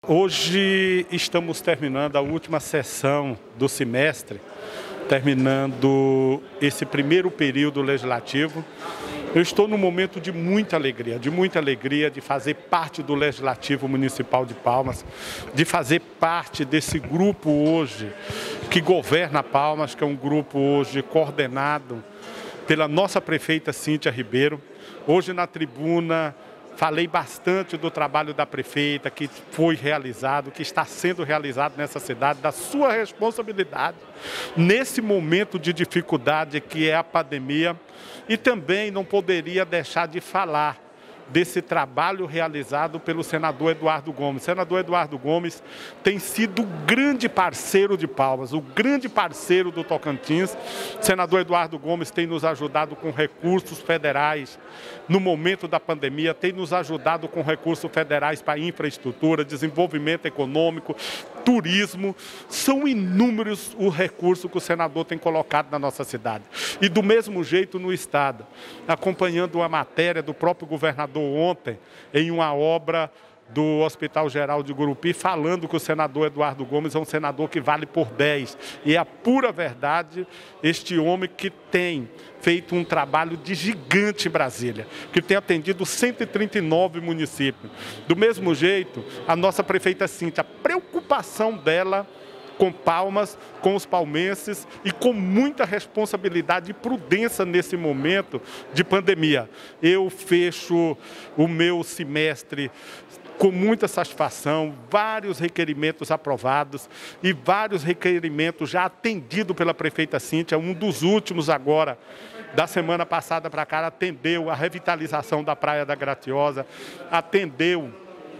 Hoje estamos terminando a última sessão do semestre, terminando esse primeiro período legislativo. Eu estou num momento de muita alegria de fazer parte do Legislativo Municipal de Palmas, de fazer parte desse grupo hoje que governa Palmas, que é um grupo hoje coordenado pela nossa prefeita Cíntia Ribeiro. Hoje na tribuna falei bastante do trabalho da prefeita, que foi realizado, que está sendo realizado nessa cidade, da sua responsabilidade nesse momento de dificuldade que é a pandemia. E também não poderia deixar de falar desse trabalho realizado pelo senador Eduardo Gomes. O senador Eduardo Gomes tem sido o grande parceiro de Palmas, o grande parceiro do Tocantins. O senador Eduardo Gomes tem nos ajudado com recursos federais no momento da pandemia, tem nos ajudado com recursos federais para infraestrutura, desenvolvimento econômico, turismo. São inúmeros os recursos que o senador tem colocado na nossa cidade. E do mesmo jeito no Estado, acompanhando uma matéria do próprio governador ontem, em uma obra do Hospital Geral de Gurupi, falando que o senador Eduardo Gomes é um senador que vale por 10. E é a pura verdade, este homem que tem feito um trabalho de gigante em Brasília, que tem atendido 139 municípios. Do mesmo jeito, a nossa prefeita Cíntia, a preocupação dela com Palmas, com os palmenses e com muita responsabilidade e prudência nesse momento de pandemia. Eu fecho o meu semestre com muita satisfação, vários requerimentos aprovados e vários requerimentos já atendidos pela prefeita Cíntia. Um dos últimos agora, da semana passada para cá, atendeu a revitalização da Praia da Graciosa, atendeu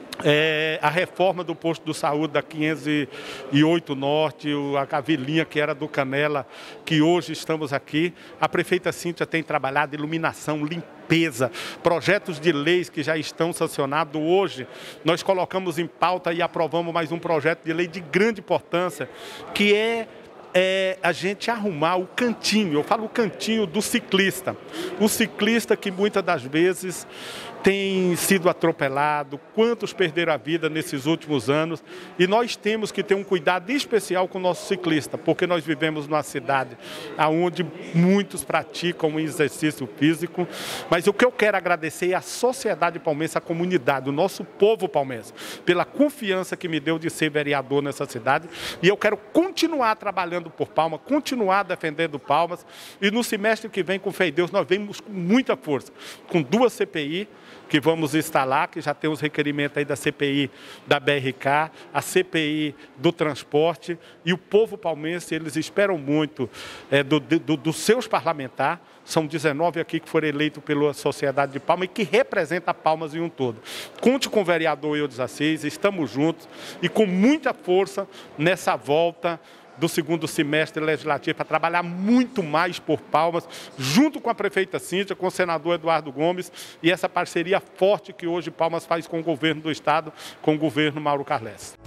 a reforma do posto de saúde da 508 Norte, a vilinha que era do Canela, que hoje estamos aqui. A prefeita Cíntia tem trabalhado iluminação, limpeza, projetos de leis que já estão sancionados. Hoje nós colocamos em pauta e aprovamos mais um projeto de lei de grande importância, que é a gente arrumar o cantinho, eu falo o cantinho do ciclista. O ciclista que muitas das vezes tem sido atropelado, quantos perderam a vida nesses últimos anos, e nós temos que ter um cuidado especial com o nosso ciclista, porque nós vivemos numa cidade onde muitos praticam exercício físico, mas o que eu quero agradecer é a sociedade palmense, a comunidade, o nosso povo palmense, pela confiança que me deu de ser vereador nessa cidade, e eu quero continuar trabalhando por Palmas, continuar defendendo Palmas, e no semestre que vem, com fé em Deus, nós vemos com muita força, com 2 CPI, que vamos instalar, que já tem os requerimentos aí da CPI da BRK, a CPI do transporte, e o povo palmense, eles esperam muito dos seus parlamentares. São 19 aqui que foram eleitos pela sociedade de Palmas e que representa Palmas em um todo. Conte com o vereador Eudes Assis, estamos juntos e com muita força nessa volta do segundo semestre legislativo, para trabalhar muito mais por Palmas, junto com a prefeita Cíntia, com o senador Eduardo Gomes, e essa parceria forte que hoje Palmas faz com o governo do Estado, com o governo Mauro Carles.